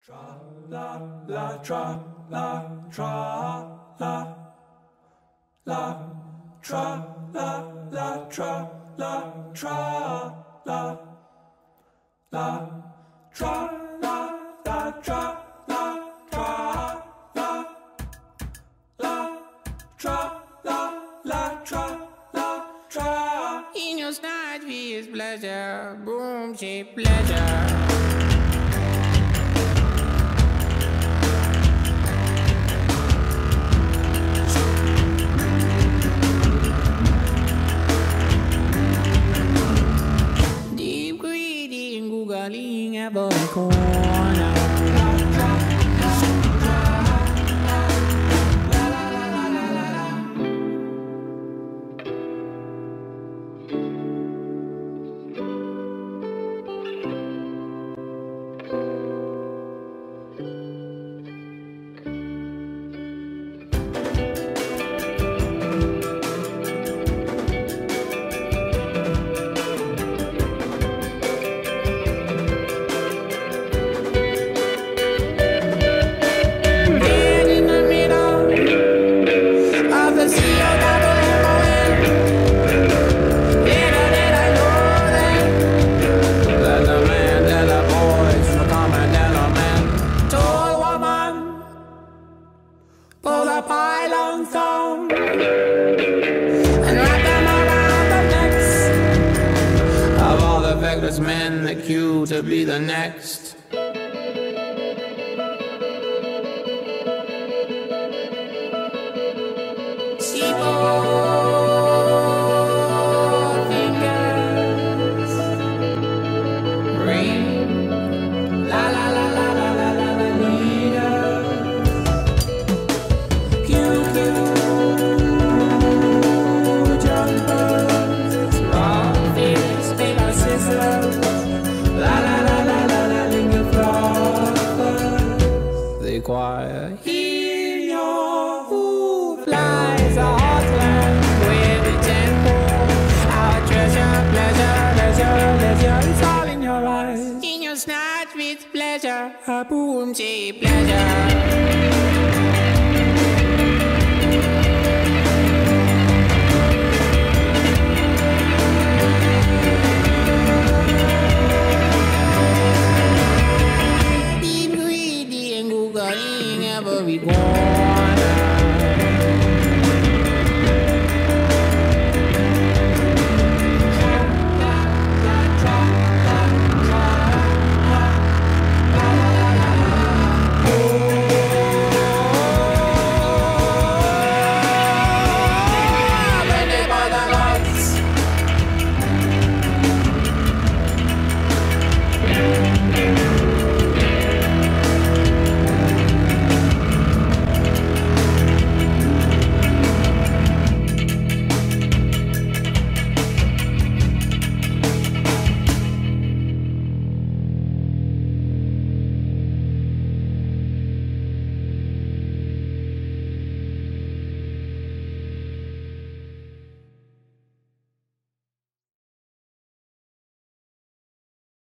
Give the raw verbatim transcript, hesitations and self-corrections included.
Tra la la tra la tra la la tra la la tra la tra la la tra la la tra la tra la la tra la la tra la tra. In your snatch is pleasure, boom, she pleasure. Googling every corner. Men the queue to be the next. Fingers ring, la la la la la la la la leader. Cue jumpers, rock fish, they are scissors. La la la la la la linger flowers. The choir in your who flies a heartland with the tempo. Our treasure, pleasure, leisure, leisure, it's all in your eyes. In your snatch with pleasure, a boom, cheap pleasure. Every corner.